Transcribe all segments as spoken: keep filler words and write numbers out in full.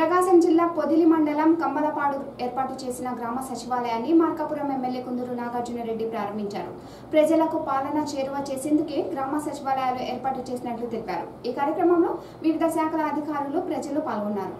ప్రకాశం జిల్లా పొదిలి మండలం కమ్మలపాడు ఏర్పాటు చేసిన గ్రామ సచివాలయాన్ని మార్కాపురం ఎమ్మెల్యే కుందూరు నాగార్జునరెడ్డి ప్రారంభించారు. ప్రజలకు పాలన చేరువ చేసేందుకే గ్రామ సచివాలయాలు ఏర్పాటు చేసినట్లు తెలిపారు. ఈ కార్యక్రమంలో వివిధ శాఖల అధికారులు, ప్రజలు పాల్గొన్నారు.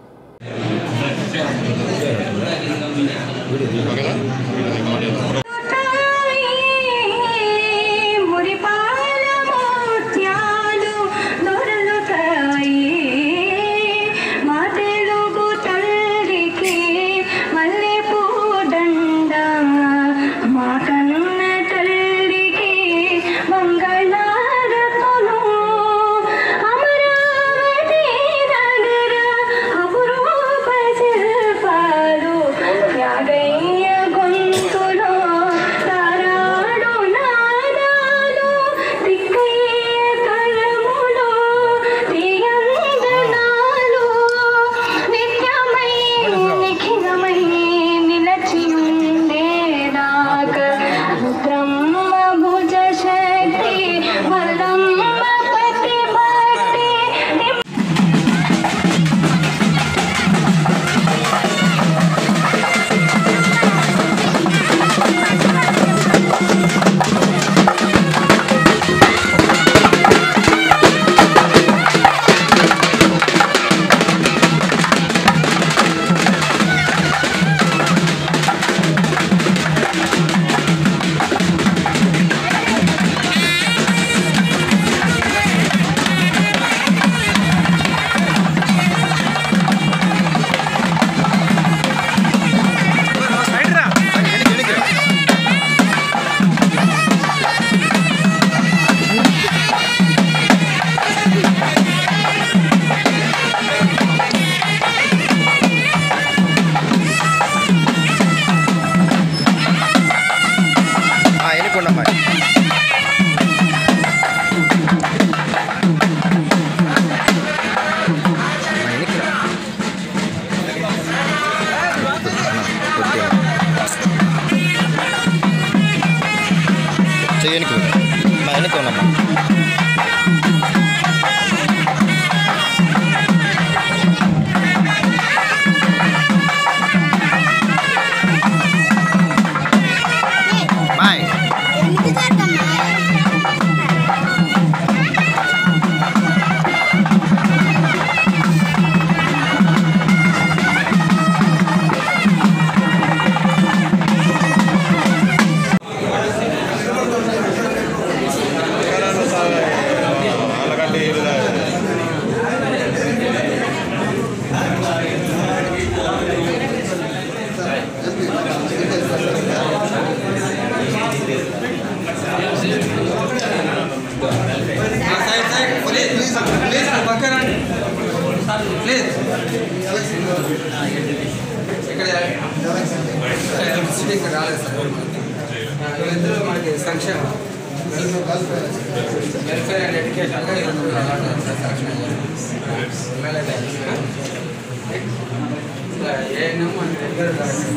మనకి సంక్షేమం వెల్ఫేర్ అండ్ ఎడ్యుకేషన్ ఏఎన్ఎం మన దగ్గర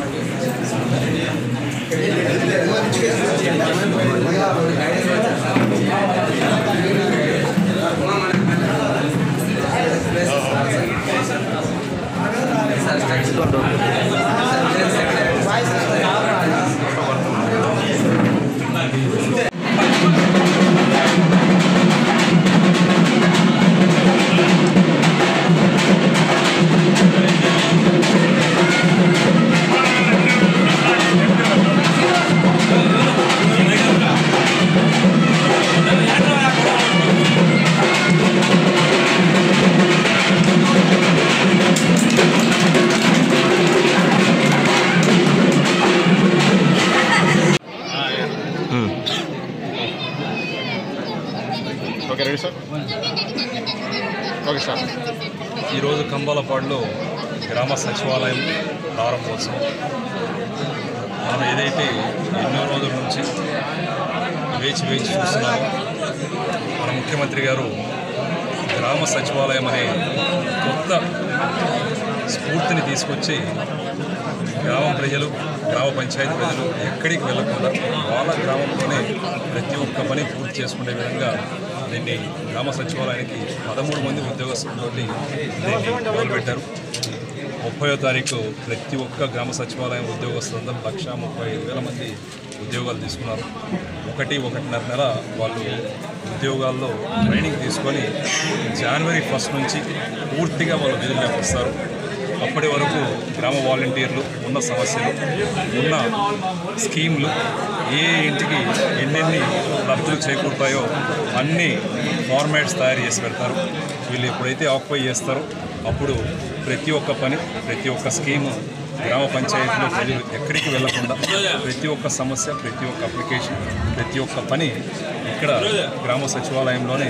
ఈరోజు కంబాలపాడులో గ్రామ సచివాలయం ప్రారంభోత్సవం. మనం ఏదైతే ఎన్నో రోజుల నుంచి వేచి వేచి చూస్తున్నామో, మన ముఖ్యమంత్రి గారు గ్రామ సచివాలయం అనే కొత్త స్ఫూర్తిని తీసుకొచ్చి గ్రామ ప్రజలు, గ్రామ పంచాయతీ ప్రజలు ఎక్కడికి వెళ్లకుండా వాళ్ళ గ్రామంలోనే ప్రతి ఒక్క పని పూర్తి చేసుకునే విధంగా దీన్ని గ్రామ సచివాలయానికి పదమూడు మంది ఉద్యోగస్తులతో దీన్ని మొదలుపెట్టారు. ముప్పయో తారీఖు ప్రతి ఒక్క గ్రామ సచివాలయం ఉద్యోగస్తులందరూ లక్ష ముప్పై ఐదు వేల మంది ఉద్యోగాలు తీసుకున్నారు. ఒకటి ఒకటిన్నర నెల వాళ్ళు ఉద్యోగాల్లో ట్రైనింగ్ తీసుకొని జనవరి ఫస్ట్ నుంచి పూర్తిగా వాళ్ళు విధుల్లోకి వస్తారు. అప్పటి వరకు గ్రామ వాలంటీర్లు ఉన్న సమస్యలు, ఉన్న స్కీమ్లు, ఏ ఇంటికి ఎన్నెన్ని లబ్ధులు చేకూరుతాయో అన్ని ఫార్మాట్స్ తయారు చేసి పెడతారు. వీళ్ళు ఎప్పుడైతే ఆక్యుపై చేస్తారో అప్పుడు ప్రతి ఒక్క పని, ప్రతి ఒక్క స్కీము గ్రామ పంచాయతీలో ప్రజలు ఎక్కడికి వెళ్లకుండా ప్రతి ఒక్క సమస్య, ప్రతి ఒక్క అప్లికేషన్, ప్రతి ఒక్క పని ఇక్కడ గ్రామ సచివాలయంలోనే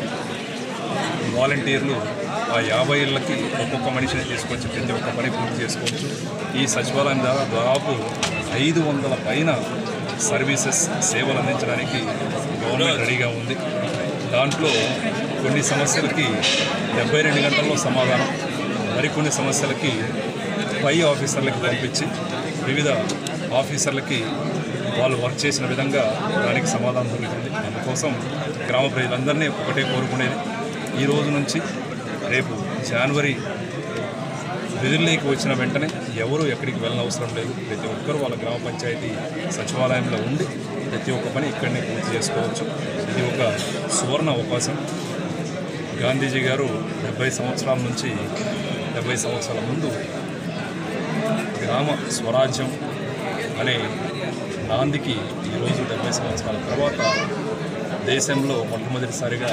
వాలంటీర్లు ఆ యాభై ఏళ్ళకి ఒక్కొక్క మనిషిని తీసుకొచ్చి ప్రతి ఒక్క పని పూర్తి చేసుకోవచ్చు. ఈ సచివాలయం ద్వారా దాదాపు ఐదు వందల పైన సర్వీసెస్ సేవలు అందించడానికి గవర్నమెంట్ రెడీగా ఉంది. దాంట్లో కొన్ని సమస్యలకి డెబ్బై రెండు గంటల్లో సమాధానం, మరికొన్ని సమస్యలకి పై ఆఫీసర్లకి పంపించి వివిధ ఆఫీసర్లకి వాళ్ళు వర్క్ చేసిన విధంగా దానికి సమాధానం దొరుకుతుంది. అందుకోసం గ్రామ ప్రజలందరినీ ఒకటే కోరుకునేది, ఈ రోజు నుంచి రేపు జనవరి విధుల్లోకి వచ్చిన వెంటనే ఎవరు ఎక్కడికి వెళ్ళిన అవసరం లేదు. ప్రతి ఒక్కరూ వాళ్ళ గ్రామ పంచాయతీ సచివాలయంలో ఉండి ప్రతి ఒక్క పని ఇక్కడనే పూర్తి చేసుకోవచ్చు. ఇది ఒక సువర్ణ అవకాశం. గాంధీజీ గారు డెబ్బై సంవత్సరాల నుంచి డెబ్బై సంవత్సరాల ముందు గ్రామ స్వరాజ్యం అనే నాందికి ఈరోజు డెబ్బై సంవత్సరాల తర్వాత దేశంలో మొట్టమొదటిసారిగా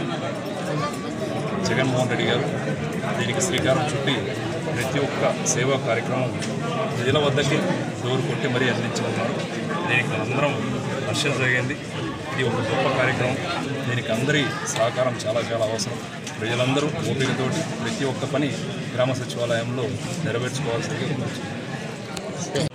జగన్మోహన్ రెడ్డి గారు దీనికి శ్రీకారం చుట్టి ప్రతి ఒక్క సేవా కార్యక్రమం ప్రజల వద్దకి డోరు కొట్టి మరీ అందించనున్నారు. దీనికి అందరం హర్షించగలిగింది. ఇది ఒక గొప్ప కార్యక్రమం. దీనికి అందరి సహకారం చాలా చాలా అవసరం. ప్రజలందరూ ఓపికతోటి ప్రతి ఒక్క పని గ్రామ సచివాలయంలో నెరవేర్చుకోవాల్సింది.